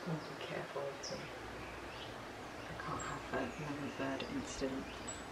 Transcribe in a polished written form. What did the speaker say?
want to be careful to I can't have another bird incident.